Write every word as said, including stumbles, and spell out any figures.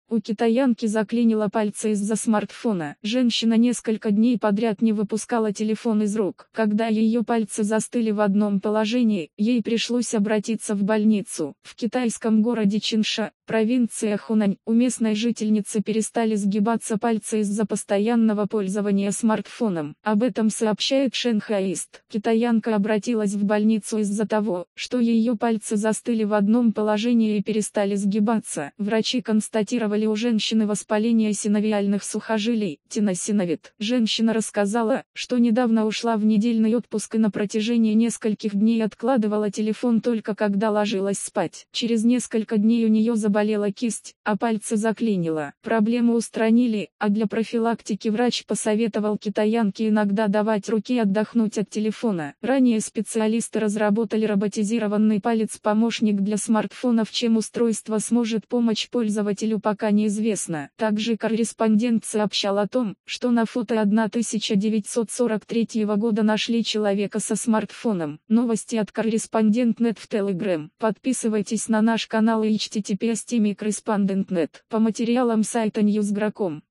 У китаянки заклинило пальцы из-за смартфона. Женщина несколько дней подряд не выпускала телефон из рук. Когда ее пальцы застыли в одном положении, ей пришлось обратиться в больницу. В китайском городе Чинша, провинция Хунань, у местной жительницы перестали сгибаться пальцы из-за постоянного пользования смартфоном. Об этом сообщает Шэнхаист. Китаянка обратилась в больницу из-за того, что ее пальцы застыли в одном положении и перестали сгибаться. Врачи констатировали у женщины воспаление синовиальных сухожилий, теносиновит. Женщина рассказала, что недавно ушла в недельный отпуск и на протяжении нескольких дней откладывала телефон только когда ложилась спать. Через несколько дней у нее заболела кисть, а пальцы заклинило. Проблему устранили, а для профилактики врач посоветовал китаянке иногда давать руке отдохнуть от телефона. Ранее специалисты разработали роботизированный палец-помощник для смартфонов, чем устройство сможет помочь пользователю, пока неизвестно. Также корреспондент сообщал о том, что на фото тысяча девятьсот сорок третьего года нашли человека со смартфоном. Новости от корреспондент точка нет в Telegram. Подписывайтесь на наш канал эйч ти ти пи эс точка корреспондент точка нет по материалам сайта ньюс точка гра точка ком.